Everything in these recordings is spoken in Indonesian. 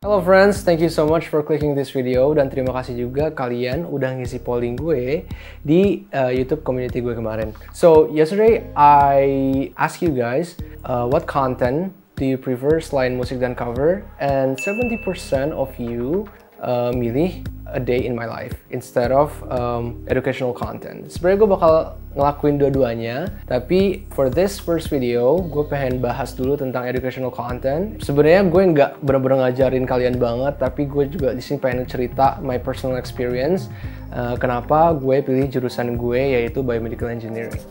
Hello friends, thank you so much for clicking this video dan terima kasih juga kalian udah ngisi polling gue di YouTube community gue kemarin. So yesterday I asked you guys what content do you prefer selain musik dan cover, and 70% of you milih A Day in My Life instead of educational content. Sebenarnya gue bakal ngelakuin dua-duanya, tapi for this first video gue pengen bahas dulu tentang educational content. Sebenarnya gue nggak bener-bener ngajarin kalian banget, tapi gue juga di sini pengen cerita my personal experience kenapa gue pilih jurusan gue yaitu biomedical engineering.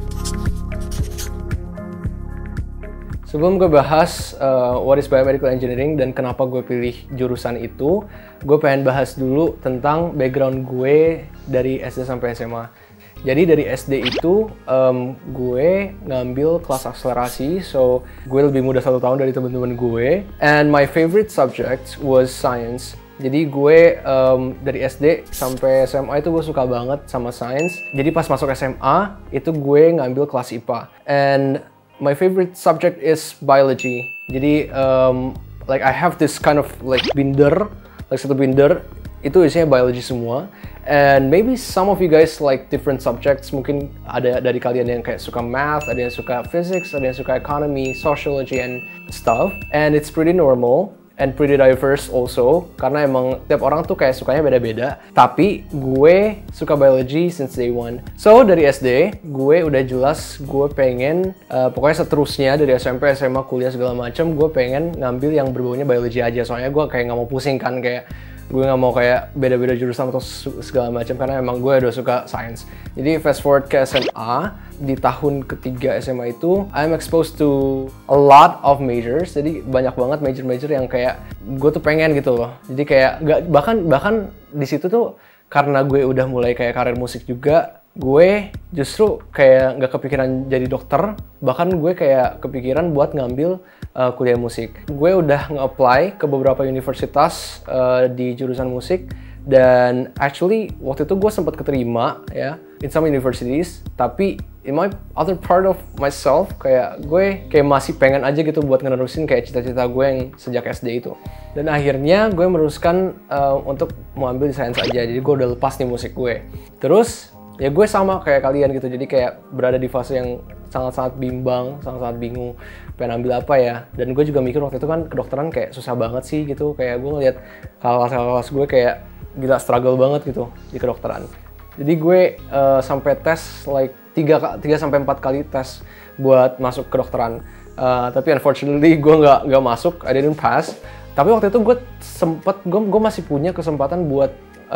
Sebelum gue bahas what is biomedical engineering dan kenapa gue pilih jurusan itu, gue pengen bahas dulu tentang background gue dari SD sampai SMA. Jadi dari SD itu gue ngambil kelas akselerasi, so gue lebih muda 1 tahun dari teman-teman gue. And my favorite subject was science. Jadi gue dari SD sampai SMA itu gue suka banget sama science. Jadi pas masuk SMA itu gue ngambil kelas IPA. And my favorite subject is biology. Jadi like I have this kind of like binder, like satu binder itu isinya biology semua. And maybe some of you guys like different subjects. Mungkin ada dari kalian yang kayak suka math, ada yang suka physics, ada yang suka economy, sociology and stuff. And it's pretty normal and pretty diverse also, karena emang tiap orang tuh kayak sukanya beda-beda. Tapi gue suka biology since day one. So dari SD gue udah jelas gue pengen pokoknya seterusnya dari SMP, SMA, kuliah segala macam gue pengen ngambil yang berbaunya biology aja. Soalnya gue kayak nggak mau pusing kan, kayak gue nggak mau kayak beda-beda jurusan atau segala macam, karena emang gue udah suka science. Jadi fast forward ke SMA, di tahun ketiga SMA itu I'm exposed to a lot of majors. Jadi banyak banget major-major yang kayak gue tuh pengen gitu loh. Jadi kayak nggak, bahkan di situ tuh karena gue udah mulai kayak karir musik juga, gue justru kayak nggak kepikiran jadi dokter. Bahkan gue kayak kepikiran buat ngambil kuliah musik. Gue udah nge-apply ke beberapa universitas di jurusan musik, dan actually waktu itu gue sempat keterima ya in some universities, tapi in my other part of myself kayak gue kayak masih pengen aja gitu buat ngenerusin kayak cita-cita gue yang sejak SD itu. Dan akhirnya gue meneruskan untuk mau ambil di sains aja. Jadi gue udah lepas nih musik gue. Terus ya gue sama kayak kalian gitu, jadi kayak berada di fase yang sangat-sangat bimbang, sangat-sangat bingung pengen ambil apa ya. Dan gue juga mikir waktu itu kan kedokteran kayak susah banget sih gitu, kayak gue ngeliat kelas gue kayak gila struggle banget gitu di kedokteran. Jadi gue sampai tes like 3-4 kali tes buat masuk kedokteran, tapi unfortunately gue nggak masuk, I didn't pass. Tapi waktu itu gue masih punya kesempatan buat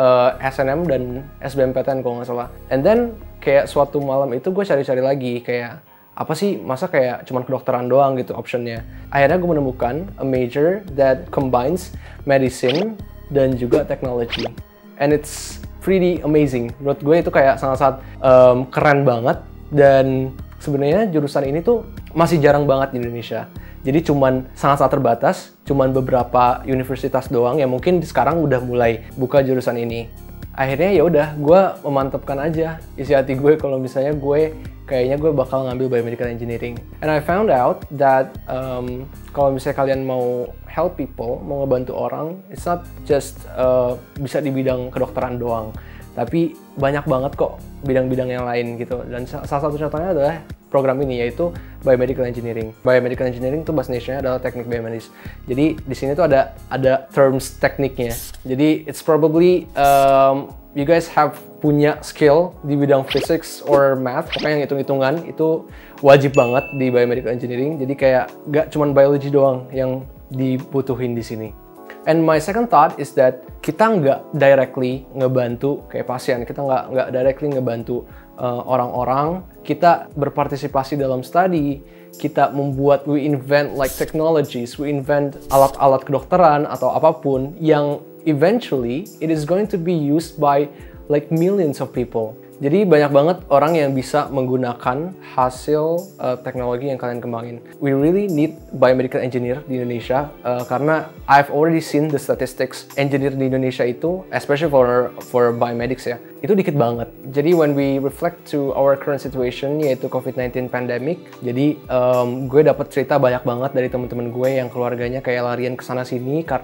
SNM dan SBMPTN kalau nggak salah. And then kayak suatu malam itu gue cari-cari lagi kayak apa sih, masa kayak cuman kedokteran doang gitu optionnya. Akhirnya gue menemukan a major that combines medicine dan juga technology, and it's pretty amazing. Menurut gue itu kayak sangat-sangat keren banget, dan sebenarnya jurusan ini tuh masih jarang banget di Indonesia. Jadi cuman sangat-sangat terbatas, cuman beberapa universitas doang yang mungkin sekarang udah mulai buka jurusan ini. Akhirnya ya udah, gue memantapkan aja isi hati gue kalau misalnya kayaknya gue bakal ngambil biomedical engineering. And I found out that kalau misalnya kalian mau help people, mau ngebantu orang, it's not just bisa di bidang kedokteran doang, tapi banyak banget kok bidang-bidang yang lain gitu. Dan salah satu contohnya adalah program ini, yaitu biomedical engineering. Biomedical engineering itu bahasa Indonesia adalah teknik biomedis. Jadi di sini tuh ada terms tekniknya. Jadi it's probably you guys have punya skill di bidang physics or math, pokoknya yang hitung-hitungan itu wajib banget di biomedical engineering. Jadi kayak gak cuman biology doang yang dibutuhin di sini. And my second thought is that kita nggak directly ngebantu kayak pasien, kita nggak directly ngebantu orang-orang. Kita berpartisipasi dalam study, kita membuat, we invent like technologies, we invent alat-alat kedokteran atau apapun yang eventually it is going to be used by like millions of people. Jadi banyak banget orang yang bisa menggunakan hasil teknologi yang kalian kembangin. We really need biomedical engineer di Indonesia karena I've already seen the statistics. Engineer di Indonesia itu, especially for biomedics ya, itu dikit banget. Jadi when we reflect to our current situation, yaitu COVID-19 pandemic, jadi gue dapet cerita banyak banget dari teman-teman gue yang keluarganya kayak larian kesana sini karena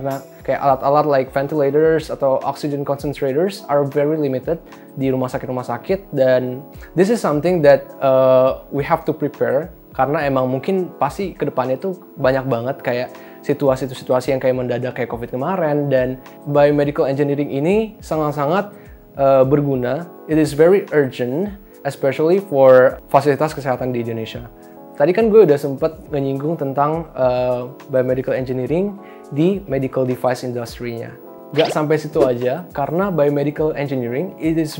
kayak alat-alat like ventilators atau oxygen concentrators are very limited di rumah sakit, dan this is something that we have to prepare, karena emang mungkin pasti kedepannya tuh banyak banget kayak situasi-situasi yang kayak mendadak kayak COVID kemarin, dan biomedical engineering ini sangat-sangat berguna. It is very urgent, especially for fasilitas kesehatan di Indonesia. Tadi kan gue udah sempet nyinggung tentang biomedical engineering di medical device industry-nya. Gak sampai situ aja, karena biomedical engineering it's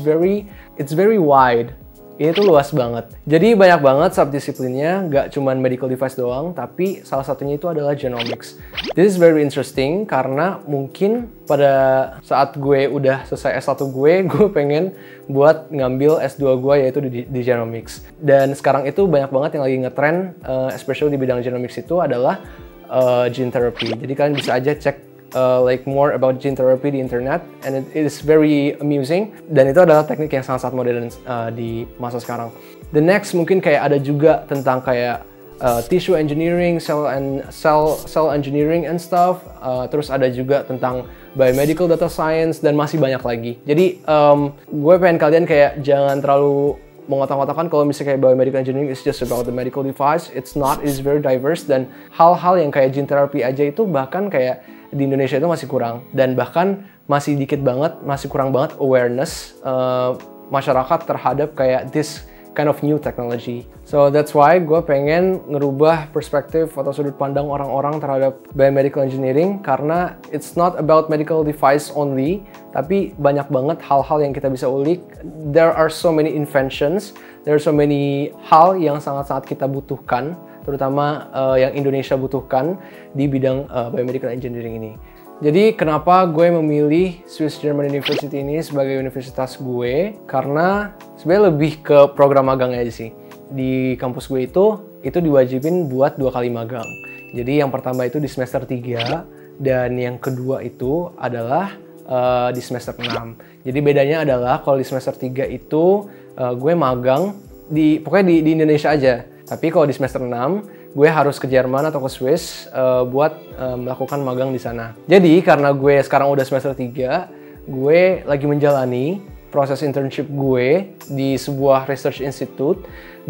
very wide. Ini tuh luas banget. Jadi banyak banget subdisiplinnya, gak cuman medical device doang, tapi salah satunya itu adalah genomics. This is very interesting karena mungkin pada saat gue udah selesai S1 gue pengen buat ngambil S2 gue yaitu di genomics. Dan sekarang itu banyak banget yang lagi ngetrend, especially di bidang genomics itu adalah gene therapy. Jadi kalian bisa aja cek like more about gene therapy di internet, and it is very amusing, dan itu adalah teknik yang sangat-sangat modern di masa sekarang. The next mungkin kayak ada juga tentang kayak tissue engineering, cell engineering and stuff. Terus ada juga tentang biomedical data science, dan masih banyak lagi. Jadi gue pengen kalian kayak jangan terlalu mengotak-otakan kalau misalnya kayak biomedical engineering is just about the medical device. It's not, it's very diverse, dan hal-hal yang kayak gene therapy aja itu bahkan kayak di Indonesia itu masih kurang, dan bahkan masih kurang banget awareness masyarakat terhadap kayak this kind of new technology. So that's why gue pengen ngerubah perspektif atau sudut pandang orang-orang terhadap biomedical engineering, karena it's not about medical device only, tapi banyak banget hal-hal yang kita bisa ulik. There are so many inventions, there are so many hal yang sangat-sangat kita butuhkan, terutama yang Indonesia butuhkan di bidang biomedical engineering ini. Jadi kenapa gue memilih Swiss German University ini sebagai universitas gue? Karena sebenarnya lebih ke program magangnya aja sih. Di kampus gue itu diwajibin buat 2 kali magang. Jadi yang pertama itu di semester 3, dan yang kedua itu adalah di semester 6. Jadi bedanya adalah kalau di semester 3 itu gue magang pokoknya di Indonesia aja. Tapi kalau di semester 6, gue harus ke Jerman atau ke Swiss buat melakukan magang di sana. Jadi karena gue sekarang udah semester 3, gue lagi menjalani proses internship gue di sebuah research institute,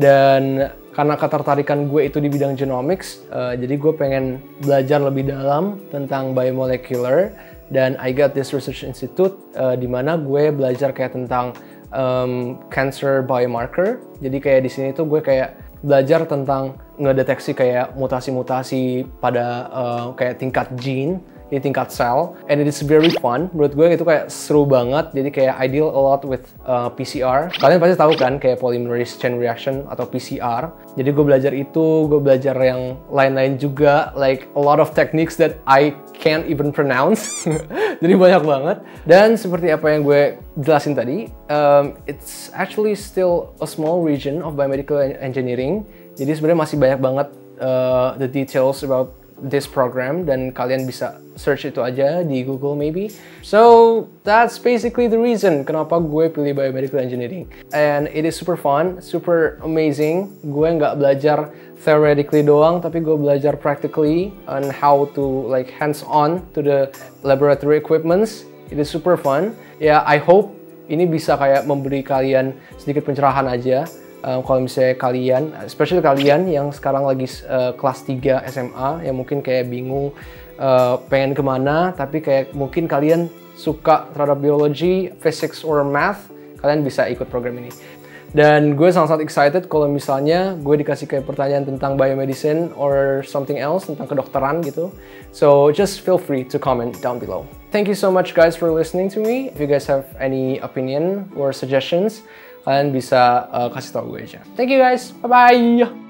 dan karena ketertarikan gue itu di bidang genomics, jadi gue pengen belajar lebih dalam tentang biomolecular, dan I got this research institute di mana gue belajar kayak tentang cancer biomarker. Jadi kayak di sini tuh gue kayak belajar tentang ngedeteksi kayak mutasi-mutasi pada kayak tingkat gene di tingkat sel, and it is very fun. Menurut gue itu kayak seru banget. Jadi kayak I deal a lot with PCR. Kalian pasti tahu kan kayak polymerase chain reaction atau PCR. Jadi gue belajar itu, gue belajar yang lain-lain juga, like a lot of techniques that I can't even pronounce. Jadi banyak banget. Dan seperti apa yang gue jelasin tadi, it's actually still a small region of biomedical engineering. Jadi sebenarnya masih banyak banget the details about this program, dan kalian bisa search itu aja di Google maybe. So that's basically the reason kenapa gue pilih biomedical engineering, and it is super fun, super amazing. Gue nggak belajar theoretically doang, tapi gue belajar practically on how to like hands-on to the laboratory equipments. It is super fun. Ya, I hope ini bisa kayak memberi kalian sedikit pencerahan aja. Kalau misalnya kalian, especially kalian yang sekarang lagi kelas 3 SMA, yang mungkin kayak bingung pengen kemana, tapi kayak mungkin kalian suka terhadap biology, physics, or math, kalian bisa ikut program ini. Dan gue sangat-sangat excited kalau misalnya gue dikasih kayak pertanyaan tentang biomedicine or something else, tentang kedokteran gitu. So just feel free to comment down below. Thank you so much guys for listening to me. If you guys have any opinion or suggestions, kalian bisa kasih tau gue aja. Thank you guys, bye-bye!